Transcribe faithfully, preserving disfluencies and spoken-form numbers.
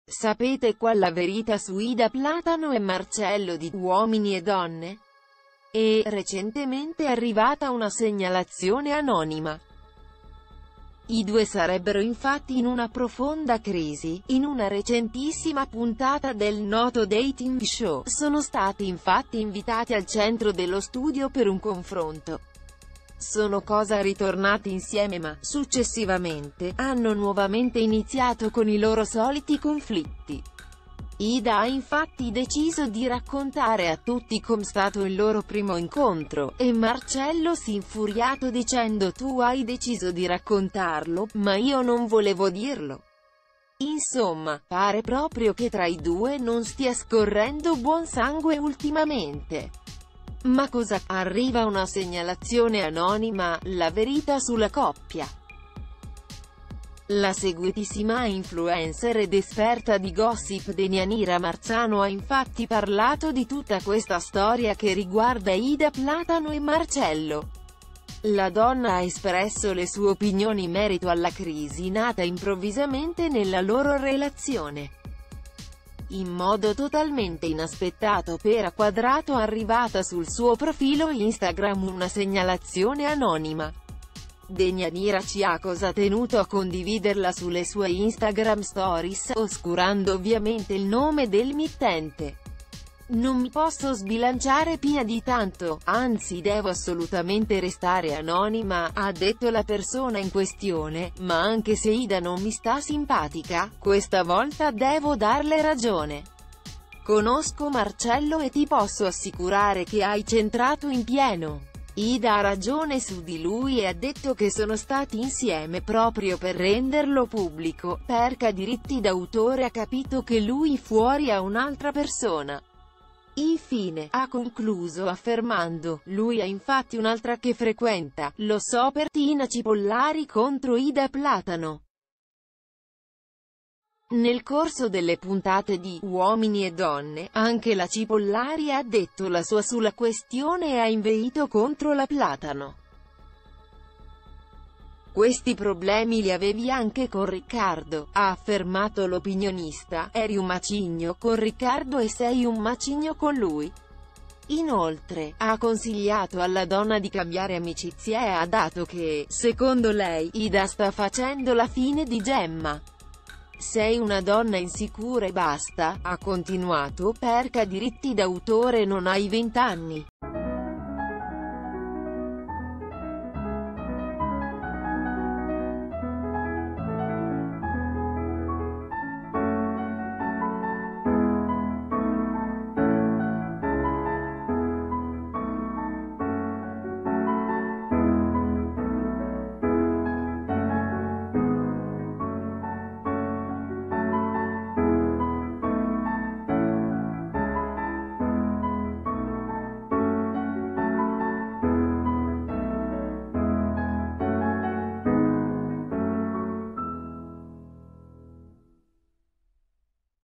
Sapete qual la verità su Ida Platano e Marcello di Uomini e Donne? E, recentemente è arrivata una segnalazione anonima. I due sarebbero infatti in una profonda crisi. In una recentissima puntata del noto dating show, sono stati infatti invitati al centro dello studio per un confronto. Sono cosa ritornati insieme ma, successivamente, hanno nuovamente iniziato con i loro soliti conflitti. Ida ha infatti deciso di raccontare a tutti com'è stato il loro primo incontro, e Marcello si è infuriato dicendo «Tu hai deciso di raccontarlo, ma io non volevo dirlo». Insomma, pare proprio che tra i due non stia scorrendo buon sangue ultimamente. Ma cosa? Arriva una segnalazione anonima, la verità sulla coppia. La seguitissima influencer ed esperta di gossip Denianira Marzano ha infatti parlato di tutta questa storia che riguarda Ida Platano e Marcello. La donna ha espresso le sue opinioni in merito alla crisi nata improvvisamente nella loro relazione. In modo totalmente inaspettato per A Quadrato è arrivata sul suo profilo Instagram una segnalazione anonima. Denianira ci ha cosa tenuto a condividerla sulle sue Instagram Stories, oscurando ovviamente il nome del mittente. «Non mi posso sbilanciare più di tanto, anzi devo assolutamente restare anonima», ha detto la persona in questione, ma anche se Ida non mi sta simpatica, questa volta devo darle ragione. Conosco Marcello e ti posso assicurare che hai centrato in pieno. Ida ha ragione su di lui e ha detto che sono stati insieme proprio per renderlo pubblico, perché ha diritti d'autore, ha capito che lui fuori ha un'altra persona. Infine, ha concluso affermando, lui ha infatti un'altra che frequenta, lo so per Tina Cipollari contro Ida Platano. Nel corso delle puntate di Uomini e Donne, anche la Cipollari ha detto la sua sulla questione e ha inveito contro la Platano. Questi problemi li avevi anche con Riccardo, ha affermato l'opinionista, eri un macigno con Riccardo e sei un macigno con lui. Inoltre, ha consigliato alla donna di cambiare amicizia e ha dato che, secondo lei, Ida sta facendo la fine di Gemma. Sei una donna insicura e basta, ha continuato, perché ha diritti d'autore e non hai vent'anni.